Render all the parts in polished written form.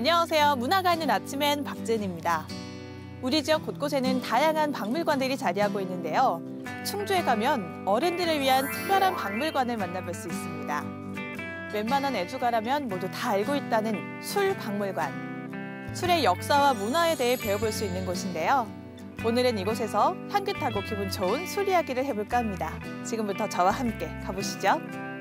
안녕하세요. 문화가 있는 아침엔 박진입니다. 우리 지역 곳곳에는 다양한 박물관들이 자리하고 있는데요. 충주에 가면 어른들을 위한 특별한 박물관을 만나볼 수 있습니다. 웬만한 애주가라면 모두 다 알고 있다는 술박물관. 술의 역사와 문화에 대해 배워볼 수 있는 곳인데요. 오늘은 이곳에서 향긋하고 기분 좋은 술 이야기를 해볼까 합니다. 지금부터 저와 함께 가보시죠.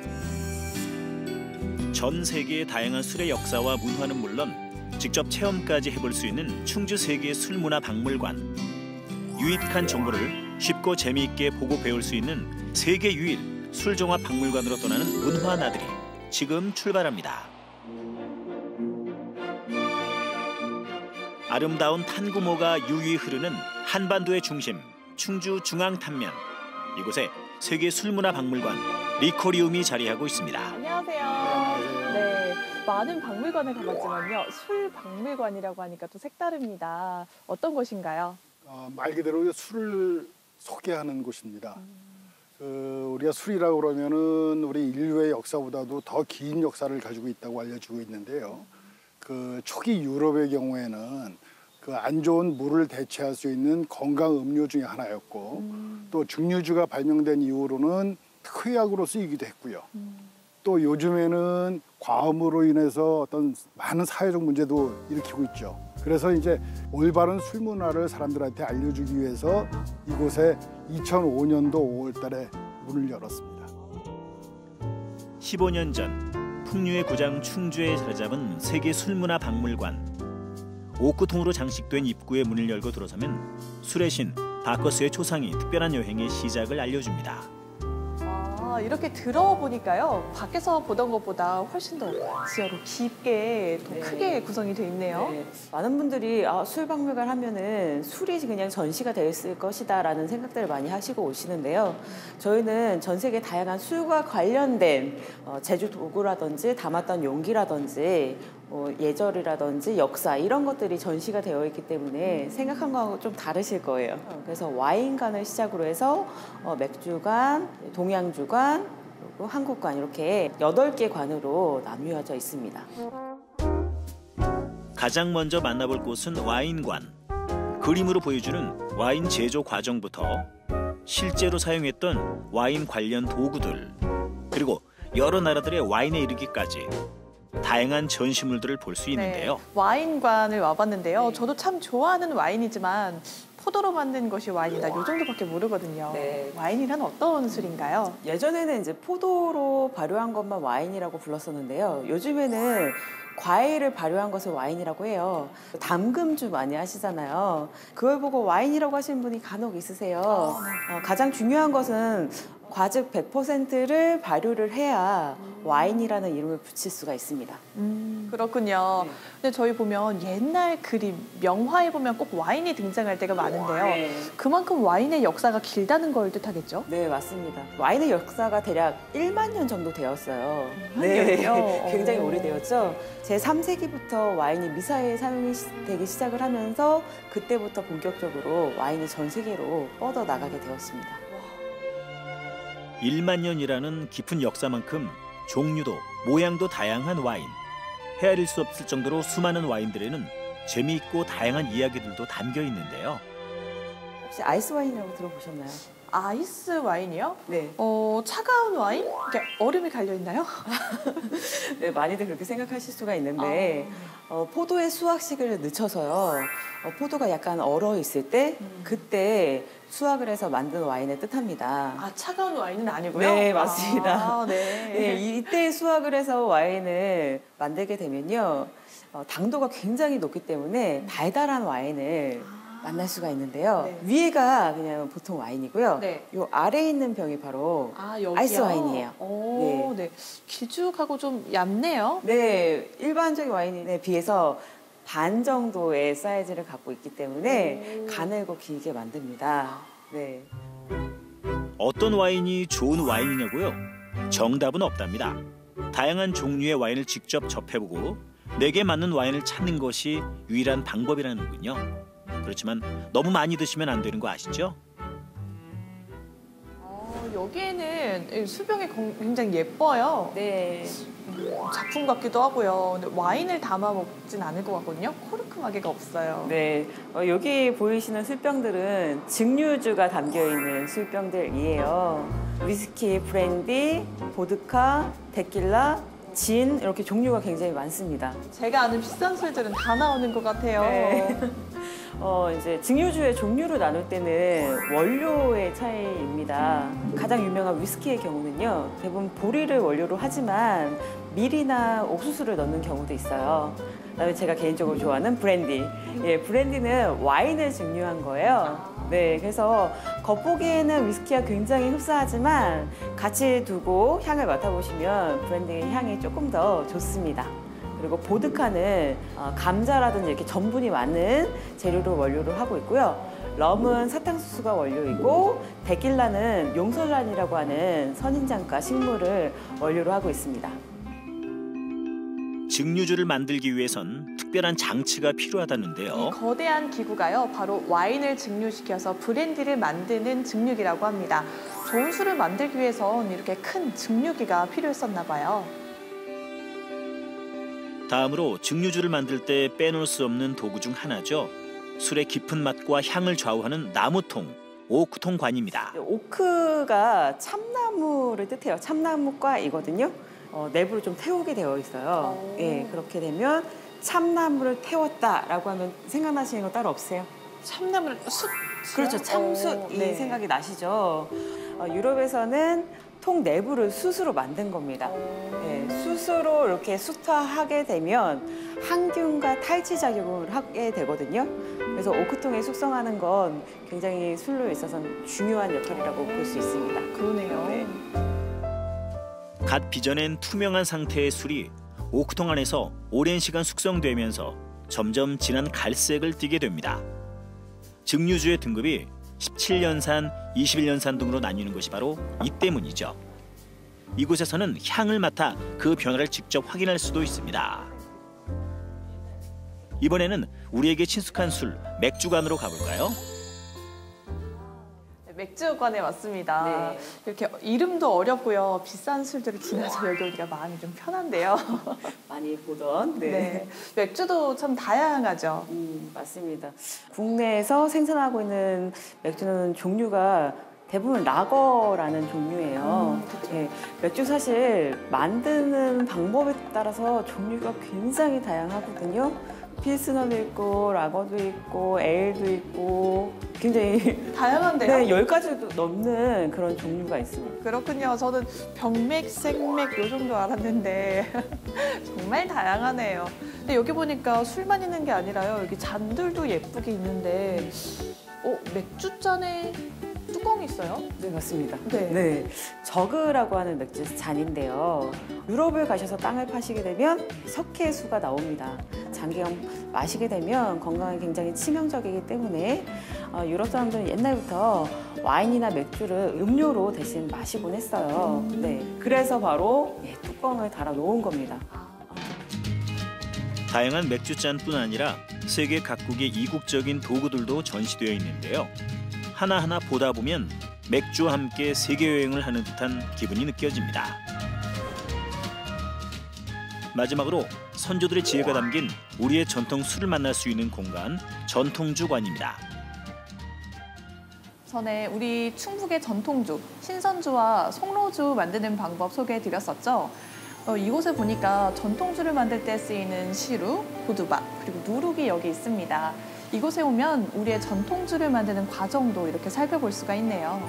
전 세계의 다양한 술의 역사와 문화는 물론 직접 체험까지 해볼 수 있는 충주 세계 술문화 박물관. 유익한 정보를 쉽고 재미있게 보고 배울 수 있는 세계 유일 술종합 박물관으로 떠나는 문화 나들이 지금 출발합니다. 아름다운 탄구모가 유유히 흐르는 한반도의 중심 충주 중앙탄면. 이곳에 세계 술문화 박물관 리코리움이 자리하고 있습니다. 안녕하세요. 네, 많은 박물관을 가봤지만요. 술박물관이라고 하니까 또 색다릅니다. 어떤 곳인가요? 말 그대로 술을 소개하는 곳입니다. 우리가 술이라고 그러면은 우리 인류의 역사보다도 더 긴 역사를 가지고 있다고 알려지고 있는데요. 초기 유럽의 경우에는 안 좋은 물을 대체할 수 있는 건강 음료 중에 하나였고, 또 증류주가 발명된 이후로는 특효약으로 쓰이기도 했고요. 또 요즘에는 과음으로 인해서 어떤 많은 사회적 문제도 일으키고 있죠. 그래서 이제 올바른 술 문화를 사람들한테 알려주기 위해서 이곳에 2005년도 5월 달에 문을 열었습니다. 15년 전 풍류의 고장 충주에 자리잡은 세계 술문화 박물관. 옥구통으로 장식된 입구에 문을 열고 들어서면 술의 신 바커스의 초상이 특별한 여행의 시작을 알려줍니다. 이렇게 들어보니까요. 밖에서 보던 것보다 훨씬 더 지하로 깊게, 더 크게 구성이 돼 있네요. 네. 많은 분들이 술박물관 하면은 술이 그냥 전시가 되어 있을 것이다 라는 생각들을 많이 하시고 오시는데요. 저희는 전 세계 다양한 술과 관련된 제조 도구라든지 담았던 용기라든지 예절이라든지 역사 이런 것들이 전시가 되어 있기 때문에 생각한 거하고 좀 다르실 거예요. 그래서 와인관을 시작으로 해서 맥주관, 동양주관, 그리고 한국관 이렇게 8개 관으로 나뉘어져 있습니다. 가장 먼저 만나볼 곳은 와인관. 그림으로 보여주는 와인 제조 과정부터 실제로 사용했던 와인 관련 도구들, 그리고 여러 나라들의 와인에 이르기까지 다양한 전시물들을 볼 수 있는데요. 네, 와인관을 와봤는데요. 네. 저도 참 좋아하는 와인이지만 포도로 만든 것이 와인이다. 이 정도밖에 모르거든요. 네. 와인이란 어떤 술인가요? 예전에는 이제 포도로 발효한 것만 와인이라고 불렀었는데요. 요즘에는 과일을 발효한 것을 와인이라고 해요. 담금주 많이 하시잖아요. 그걸 보고 와인이라고 하시는 분이 간혹 있으세요. 가장 중요한 것은 과즙 100%를 발효를 해야 와인이라는 이름을 붙일 수가 있습니다. 그렇군요. 네. 근데 저희 보면 옛날 그림, 명화에 보면 꼭 와인이 등장할 때가 많은데요. 네. 그만큼 와인의 역사가 길다는 걸 뜻하겠죠? 네, 맞습니다. 와인의 역사가 대략 1만 년 정도 되었어요. 1만 년이요? 굉장히 오래되었죠. 제3세기부터 와인이 미사에 사용이 되기 시작을 하면서 그때부터 본격적으로 와인이 전 세계로 뻗어나가게 되었습니다. 1만 년이라는 깊은 역사만큼 종류도 모양도 다양한 와인. 헤아릴 수 없을 정도로 수많은 와인들에는 재미있고 다양한 이야기들도 담겨 있는데요. 혹시 아이스 와인이라고 들어보셨나요? 아이스 와인이요? 네. 차가운 와인? 이게 얼음이 갈려 있나요? 네, 많이들 그렇게 생각하실 수가 있는데 포도의 수확식을 늦춰서요. 포도가 약간 얼어 있을 때 그때 수확을 해서 만든 와인을 뜻합니다. 차가운 와인은 아니고요? 네, 맞습니다. 네. 네, 이때 수확을 해서 와인을 만들게 되면요. 당도가 굉장히 높기 때문에 달달한 와인을 만날 수가 있는데요. 네. 위에가 그냥 보통 와인이고요. 네. 요 아래에 있는 병이 바로 여기요? 아이스 와인이에요. 네. 네. 길쭉하고 좀 얇네요. 네, 일반적인 와인에 비해서 반 정도의 사이즈를 갖고 있기 때문에 가늘고 길게 만듭니다. 네. 어떤 와인이 좋은 와인이냐고요? 정답은 없답니다. 다양한 종류의 와인을 직접 접해보고 내게 맞는 와인을 찾는 것이 유일한 방법이라는군요. 그렇지만 너무 많이 드시면 안 되는 거 아시죠? 여기에는 이 수병이 굉장히 예뻐요. 네. 작품 같기도 하고요. 근데 와인을 담아 먹진 않을 것 같거든요. 코르크 마개가 없어요. 네, 여기 보이시는 술병들은 증류주가 담겨있는 술병들이에요. 위스키, 브랜디, 보드카, 데킬라, 진 이렇게 종류가 굉장히 많습니다. 제가 아는 비싼 술들은 다 나오는 것 같아요. 네. 이제 증류주의 종류로 나눌 때는 원료의 차이입니다. 가장 유명한 위스키의 경우는요, 대부분 보리를 원료로 하지만 밀이나 옥수수를 넣는 경우도 있어요. 그다음에 제가 개인적으로 좋아하는 브랜디. 예, 브랜디는 와인을 증류한 거예요. 네, 그래서 겉보기에는 위스키와 굉장히 흡사하지만 같이 두고 향을 맡아보시면 브랜디의 향이 조금 더 좋습니다. 그리고 보드카는 감자라든지 이렇게 전분이 많은 재료를 원료로 하고 있고요. 럼은 사탕수수가 원료이고 데킬라는 용설란이라고 하는 선인장과 식물을 원료로 하고 있습니다. 증류주를 만들기 위해선 특별한 장치가 이 필요하다는데요. 거대한 기구가요, 바로 와인을 증류시켜서 브랜디를 만드는 증류기라고 합니다. 좋은 술을 만들기 위해선 이렇게 큰 증류기가 필요했었나 봐요. 다음으로 증류주를 만들 때 빼놓을 수 없는 도구 중 하나죠. 술의 깊은 맛과 향을 좌우하는 나무통, 오크통관입니다. 오크가 참나무를 뜻해요. 참나무과이거든요. 내부를 좀 태우게 되어 있어요. 예, 그렇게 되면 참나무를 태웠다라고 하면 생각나시는 거 따로 없으세요? 참나무를 숯. 그렇죠. 참숯 이 네. 생각이 나시죠. 유럽에서는 통 내부를 숯으로 만든 겁니다. 예, 숯으로 이렇게 숯화하게 되면 항균과 탈취 작용을 하게 되거든요. 그래서 오크통에 숙성하는 건 굉장히 술로 있어서는 중요한 역할이라고 볼 수 있습니다. 그러네요. 네. 갓 빚어낸 투명한 상태의 술이 오크통 안에서 오랜 시간 숙성되면서 점점 진한 갈색을 띠게 됩니다. 증류주의 등급이 17년산, 21년산 등으로 나뉘는 것이 바로 이 때문이죠. 이곳에서는 향을 맡아 그 변화를 직접 확인할 수도 있습니다. 이번에는 우리에게 친숙한 술, 맥주관으로 가볼까요? 맥주관에 왔습니다. 네. 이렇게 이름도 어렵고요. 비싼 술들을 지나서 여기 오니까 마음이 좀 편한데요. 많이 보던. 네. 맥주도 참 다양하죠. 맞습니다. 국내에서 생산하고 있는 맥주는 종류가 대부분 라거라는 종류예요. 예, 맥주 사실 만드는 방법에 따라서 종류가 굉장히 다양하거든요. 필스너도 있고 라거도 있고 에일도 있고 굉장히 다양한데요? 네, 10가지도 넘는 그런 종류가 있습니다. 그렇군요. 저는 병맥, 생맥 요 정도 알았는데 정말 다양하네요. 근데 여기 보니까 술만 있는 게 아니라요. 여기 잔들도 예쁘게 있는데 맥주잔에 뚜껑이 있어요? 네, 맞습니다. 네. 저그라고 하는 맥주 잔인데요. 유럽을 가셔서 땅을 파시게 되면 석회수가 나옵니다. 장기간 마시게 되면 건강에 굉장히 치명적이기 때문에 유럽 사람들은 옛날부터 와인이나 맥주를 음료로 대신 마시곤 했어요. 네, 그래서 바로 뚜껑을 달아 놓은 겁니다. 다양한 맥주잔뿐 아니라 세계 각국의 이국적인 도구들도 전시되어 있는데요. 하나하나 보다 보면 맥주와 함께 세계 여행을 하는 듯한 기분이 느껴집니다. 마지막으로 선조들의 지혜가 담긴 우리의 전통 술을 만날 수 있는 공간, 전통주관입니다. 전에 우리 충북의 전통주, 신선주와 송로주 만드는 방법 소개해드렸었죠. 이곳에 보니까 전통주를 만들 때 쓰이는 시루, 보두박, 그리고 누룩이 여기 있습니다. 이곳에 오면 우리의 전통주를 만드는 과정도 이렇게 살펴볼 수가 있네요.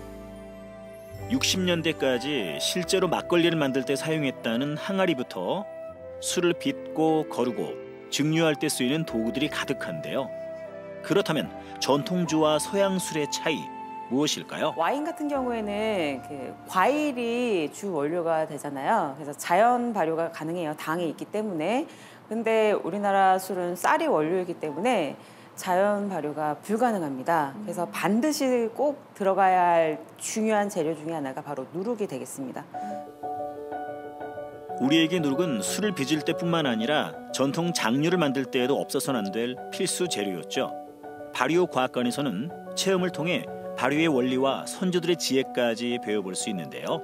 60년대까지 실제로 막걸리를 만들 때 사용했다는 항아리부터 술을 빚고 거르고 증류할 때 쓰이는 도구들이 가득한데요. 그렇다면 전통주와 서양술의 차이 무엇일까요? 와인 같은 경우에는 그 과일이 주 원료가 되잖아요. 그래서 자연 발효가 가능해요. 당이 있기 때문에. 근데 우리나라 술은 쌀이 원료이기 때문에 자연 발효가 불가능합니다. 그래서 반드시 꼭 들어가야 할 중요한 재료 중에 하나가 바로 누룩이 되겠습니다. 우리에게 누룩은 술을 빚을 때뿐만 아니라 전통 장류를 만들 때에도 없어서는 안 될 필수 재료였죠. 발효과학관에서는 체험을 통해 발효의 원리와 선조들의 지혜까지 배워볼 수 있는데요.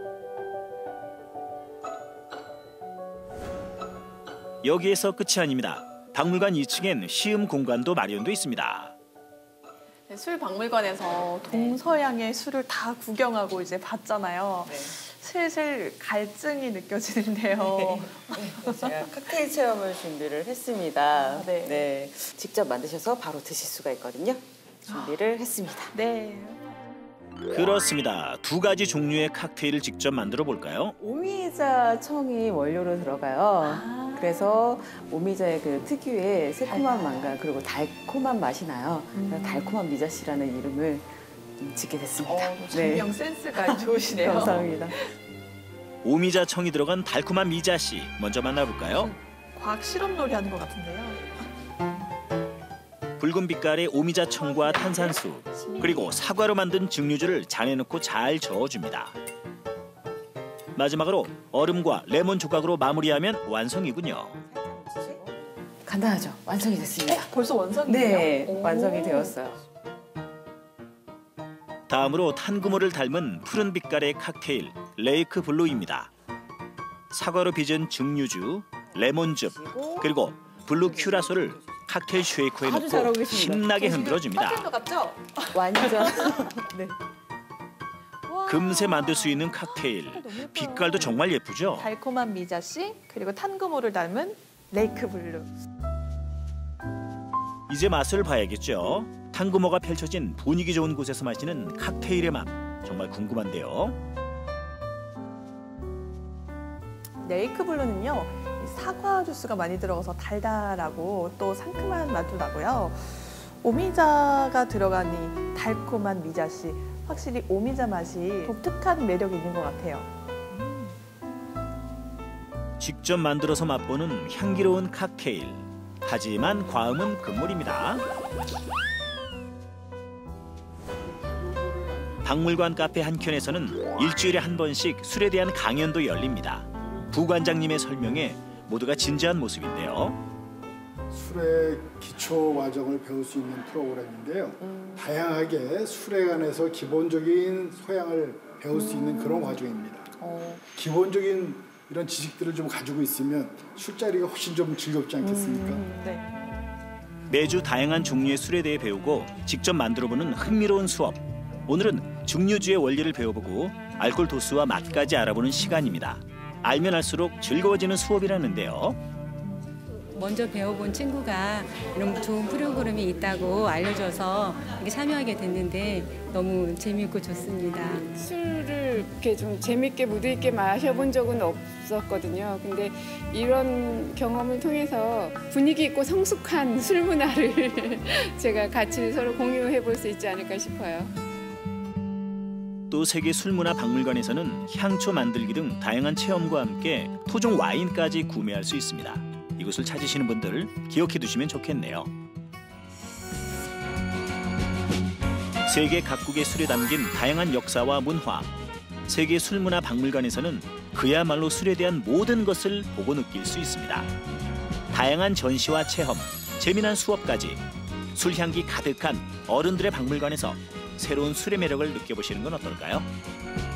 여기에서 끝이 아닙니다. 박물관 2층엔 시음 공간도 마련돼 있습니다. 네, 술 박물관에서 동서양의 술을 다 구경하고 이제 봤잖아요. 네. 슬슬 갈증이 느껴지는데요. 네, 제가 칵테일 체험을 준비를 했습니다. 네. 네, 직접 만드셔서 바로 드실 수가 있거든요. 준비를 했습니다. 네. 그렇습니다. 2가지 종류의 칵테일을 직접 만들어 볼까요? 오미자 청이 원료로 들어가요. 그래서 오미자의 그 특유의 새콤한 맛과 그리고 달콤한 맛이 나요. 그래서 달콤한 미자씨라는 이름을 짓게 됐습니다. 전명 센스가 좋으시네요. 감사합니다. 오미자 청이 들어간 달콤한 미자씨 먼저 만나볼까요? 과학 실험 놀이 하는 것 같은데요. 붉은 빛깔의 오미자 청과 탄산수 그리고 사과로 만든 증류주를 잔에 넣고 잘 저어줍니다. 마지막으로 얼음과 레몬 조각으로 마무리하면 완성이군요. 간단하죠? 완성이 됐습니다. 벌써 완성이에요? 네, 오. 완성이 되었어요. 다음으로 탄구모를 닮은 푸른 빛깔의 칵테일 레이크 블루입니다. 사과로 빚은 증류주, 레몬즙 그리고 블루 큐라소를 칵테일 쉐이커에 아주 잘하고 넣고 계십니다. 신나게 흔들어줍니다. 빠질 것 같죠? 완전. 네. 와. 금세 만들 수 있는 칵테일. 너무 예뻐요. 빛깔도 정말 예쁘죠? 달콤한 미자씨 그리고 탄구모를 닮은 레이크 블루. 이제 맛을 봐야겠죠. 탄구모가 펼쳐진 분위기 좋은 곳에서 마시는 칵테일의 맛 정말 궁금한데요. 레이크 블루는요, 이 사과 주스가 많이 들어가서 달달하고 또 상큼한 맛도 나고요. 오미자가 들어간 이 달콤한 미자씨, 확실히 오미자 맛이 독특한 매력이 있는 것 같아요. 직접 만들어서 맛보는 향기로운 칵테일. 하지만 과음은 금물입니다. 박물관 카페 한켠에서는 일주일에 한 번씩 술에 대한 강연도 열립니다. 부관장님의 설명에 모두가 진지한 모습인데요. 술의 기초 과정을 배울 수 있는 프로그램인데요. 다양하게 술에 관해서 기본적인 소양을 배울 수 있는 그런 과정입니다. 기본적인 이런 지식들을 좀 가지고 있으면 술자리가 훨씬 좀 즐겁지 않겠습니까? 네. 매주 다양한 종류의 술에 대해 배우고 직접 만들어보는 흥미로운 수업. 오늘은 증류주의 원리를 배워보고 알코올 도수와 맛까지 알아보는 시간입니다. 알면 알수록 즐거워지는 수업이라는데요. 먼저 배워본 친구가 이런 좋은 프로그램이 있다고 알려줘서 이렇게 참여하게 됐는데 너무 재미있고 좋습니다. 술을 이렇게 좀 재밌게 무드 있게 마셔본 적은 없었거든요. 근데 이런 경험을 통해서 분위기 있고 성숙한 술 문화를 제가 같이 서로 공유해 볼 수 있지 않을까 싶어요. 또 세계 술문화 박물관에서는 향초 만들기 등 다양한 체험과 함께 토종 와인까지 구매할 수 있습니다. 이곳을 찾으시는 분들 기억해 두시면 좋겠네요. 세계 각국의 술에 담긴 다양한 역사와 문화. 세계 술문화 박물관에서는 그야말로 술에 대한 모든 것을 보고 느낄 수 있습니다. 다양한 전시와 체험, 재미난 수업까지 술향기 가득한 어른들의 박물관에서 새로운 술의 매력을 느껴보시는 건 어떨까요?